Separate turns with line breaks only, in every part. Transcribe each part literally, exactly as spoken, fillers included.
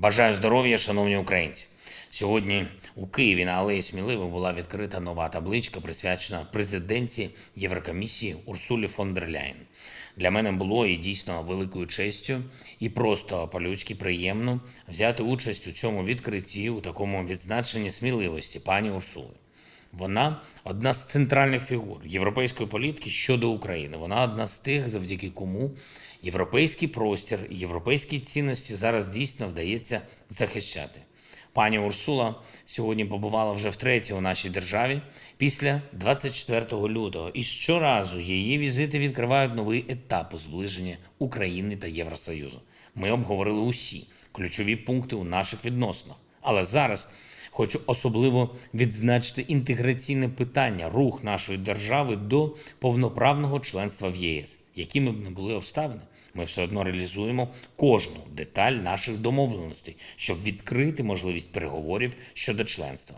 Бажаю здоров'я, шановні українці. Сьогодні у Києві на Алеї Сміливих була відкрита нова табличка, присвячена президентці Єврокомісії Урсулі фон дер Ляєн. Для мене було і дійсно великою честю, і просто по-людськи приємно взяти участь у цьому відкритті, у такому відзначенні сміливості пані Урсули. Вона одна з центральних фігур європейської політики щодо України. Вона одна з тих, завдяки кому європейський простір, європейські цінності зараз дійсно вдається захищати. Пані Урсула сьогодні побувала вже втретє у нашій державі після двадцять четвертого лютого. І щоразу її візити відкривають новий етап у зближенні України та Євросоюзу. Ми обговорили усі ключові пункти у наших відносинах. Але зараз хочу особливо відзначити інтеграційне питання, рух нашої держави до повноправного членства в ЄС. Якими б не були обставини, ми все одно реалізуємо кожну деталь наших домовленостей, щоб відкрити можливість переговорів щодо членства.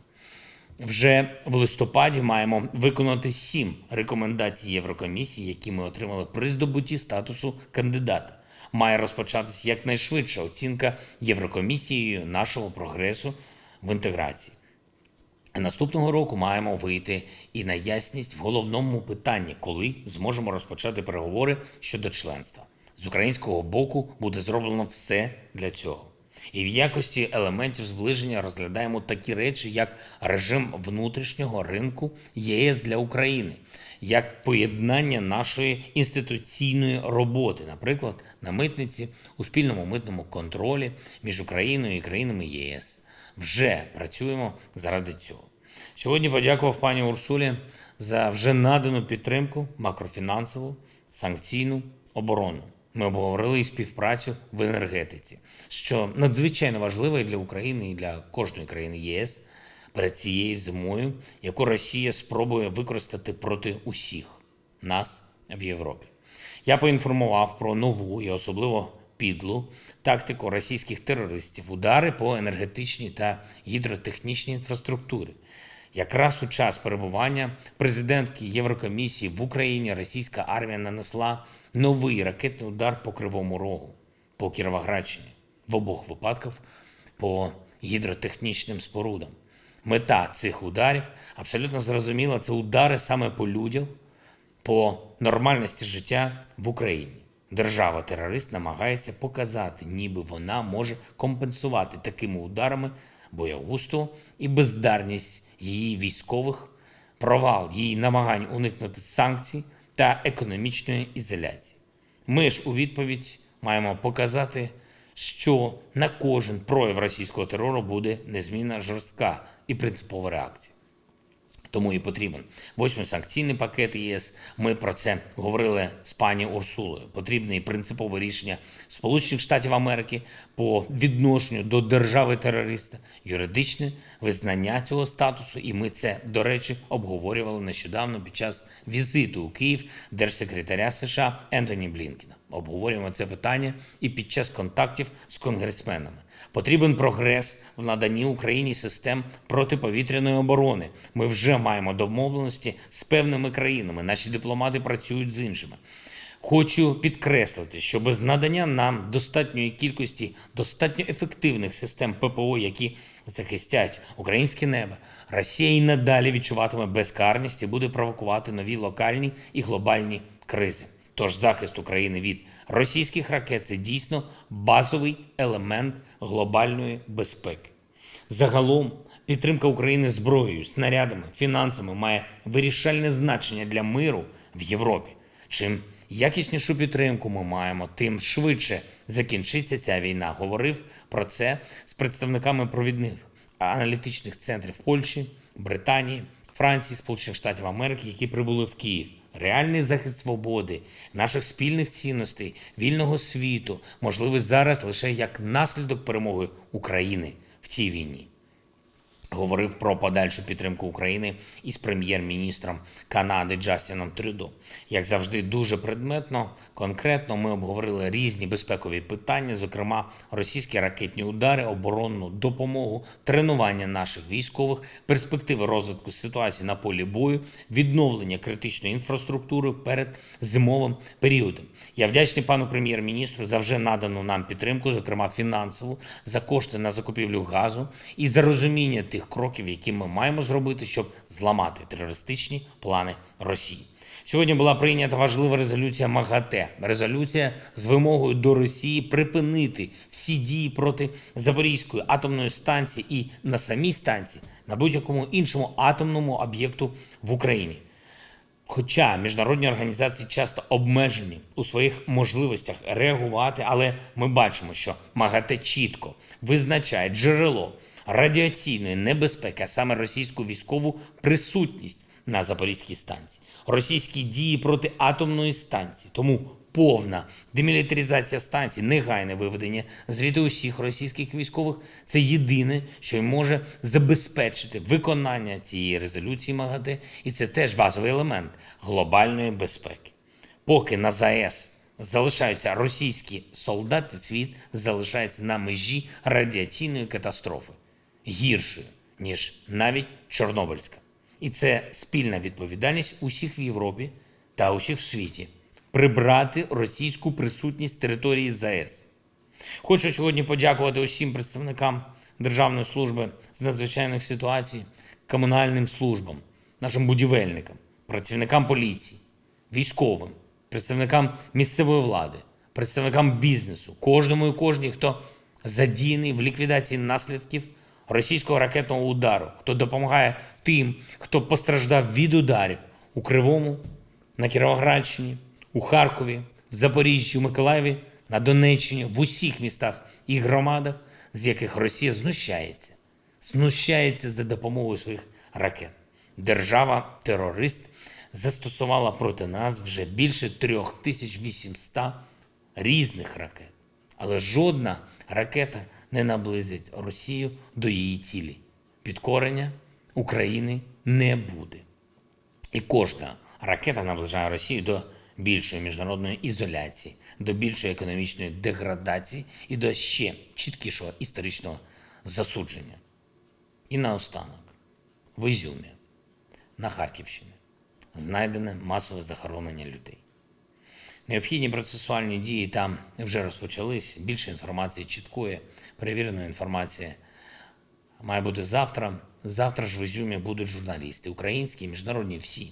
Вже в листопаді маємо виконати сім рекомендацій Єврокомісії, які ми отримали при здобутті статусу кандидата. Має розпочатися якнайшвидша оцінка Єврокомісією нашого прогресу в інтеграції. Наступного року маємо вийти і на ясність в головному питанні, коли зможемо розпочати переговори щодо членства. З українського боку буде зроблено все для цього. І в якості елементів зближення розглядаємо такі речі, як режим внутрішнього ринку ЄС для України, як поєднання нашої інституційної роботи, наприклад, на митниці, у спільному митному контролі між Україною і країнами ЄС. Вже працюємо заради цього. Сьогодні подякував пані Урсулі за вже надану підтримку макрофінансову, санкційну, оборонну. Ми обговорили і співпрацю в енергетиці, що надзвичайно важливо і для України, і для кожної країни ЄС перед цією зимою, яку Росія спробує використати проти усіх нас в Європі. Я поінформував про нову і особливо підлу тактику російських терористів – удари по енергетичній та гідротехнічній інфраструктурі. Якраз у час перебування президентки Єврокомісії в Україні російська армія нанесла новий ракетний удар по Кривому Рогу, по Кіровоградщині, в обох випадках по гідротехнічним спорудам. Мета цих ударів абсолютно зрозуміла – це удари саме по людям, по нормальності життя в Україні. Держава-терорист намагається показати, ніби вона може компенсувати такими ударами боягузтво і бездарність її військових, провал її намагань уникнути санкцій та економічної ізоляції. Ми ж у відповідь маємо показати, що на кожен прояв російського терору буде незмінна жорстка і принципова реакція. Тому і потрібен восьмий санкційний пакет ЄС. Ми про це говорили з пані Урсулою. Потрібне і принципове рішення Сполучених Штатів Америки по відношенню до держави-терориста, юридичне визнання цього статусу. І ми це, до речі, обговорювали нещодавно під час візиту у Київ держсекретаря США Ентоні Блінкена. Обговорюємо це питання і під час контактів з конгресменами. Потрібен прогрес в наданні Україні систем протиповітряної оборони. Ми вже маємо домовленості з певними країнами, наші дипломати працюють з іншими. Хочу підкреслити, що без надання нам достатньої кількості, достатньо ефективних систем ППО, які захистять українське небо, Росія і надалі відчуватиме безкарність і буде провокувати нові локальні і глобальні кризи. Тож захист України від російських ракет – це дійсно базовий елемент глобальної безпеки. Загалом підтримка України зброєю, снарядами, фінансами має вирішальне значення для миру в Європі. Чим якіснішу підтримку ми маємо, тим швидше закінчиться ця війна. Говорив про це з представниками провідних аналітичних центрів Польщі, Британії, Франції, Сполучених Штатів Америки, які прибули в Київ. Реальний захист свободи, наших спільних цінностей, вільного світу можливий зараз лише як наслідок перемоги України в цій війні. говорив про подальшу підтримку України із прем'єр-міністром Канади Джастіном Трюдо. Як завжди, дуже предметно, конкретно ми обговорили різні безпекові питання, зокрема російські ракетні удари, оборонну допомогу, тренування наших військових, перспективи розвитку ситуації на полі бою, відновлення критичної інфраструктури перед зимовим періодом. Я вдячний пану прем'єр-міністру за вже надану нам підтримку, зокрема фінансову, за кошти на закупівлю газу і за розуміння тих кроків, які ми маємо зробити, щоб зламати терористичні плани Росії. Сьогодні була прийнята важлива резолюція МАГАТЕ. Резолюція з вимогою до Росії припинити всі дії проти Запорізької атомної станції і на самій станції, на будь-якому іншому атомному об'єкту в Україні. Хоча міжнародні організації часто обмежені у своїх можливостях реагувати, але ми бачимо, що МАГАТЕ чітко визначає джерело радіаційної небезпеки, а саме російську військову присутність на Запорізькій станції, російські дії проти атомної станції. Тому повна демілітаризація станції, негайне виведення звідти усіх російських військових – це єдине, що й може забезпечити виконання цієї резолюції МАГАТЕ, і це теж базовий елемент глобальної безпеки. Поки на ЗАЕС залишаються російські солдати, світ залишається на межі радіаційної катастрофи, гіршою, ніж навіть Чорнобильська. І це спільна відповідальність усіх в Європі та усіх в світі – прибрати російську присутність з території ЗАЕС. Хочу сьогодні подякувати усім представникам Державної служби з надзвичайних ситуацій, комунальним службам, нашим будівельникам, працівникам поліції, військовим, представникам місцевої влади, представникам бізнесу, кожному і кожній, хто задіяний в ліквідації наслідків російського ракетного удару, хто допомагає тим, хто постраждав від ударів у Кривому, на Кіровоградщині, у Харкові, в Запоріжжі, у Миколаєві, на Донеччині, в усіх містах і громадах, з яких Росія знущається. Знущається за допомогою своїх ракет. Держава-терорист застосувала проти нас вже більше трьох тисяч вісімсот різних ракет. Але жодна ракета не наблизить Росію до її цілі. Підкорення України не буде. І кожна ракета наближає Росію до більшої міжнародної ізоляції, до більшої економічної деградації і до ще чіткішого історичного засудження. І наостанок, в Ізюмі, на Харківщині, знайдене масове захоронення людей. Необхідні процесуальні дії там вже розпочались. Більше інформації, чіткої, перевіреної інформації має бути завтра. Завтра ж в Ізюмі будуть журналісти, українські, міжнародні, всі.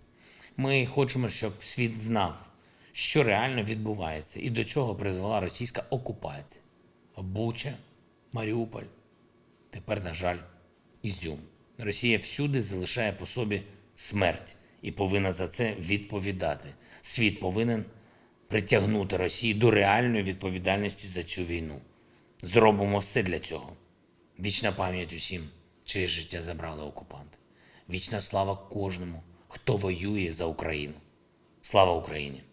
Ми хочемо, щоб світ знав, що реально відбувається і до чого призвела російська окупація. Буча, Маріуполь, тепер, на жаль, Ізюм. Росія всюди залишає по собі смерть і повинна за це відповідати. Світ повинен притягнути Росію до реальної відповідальності за цю війну. Зробимо все для цього. Вічна пам'ять усім, чиє життя забрали окупанти. Вічна слава кожному, хто воює за Україну. Слава Україні!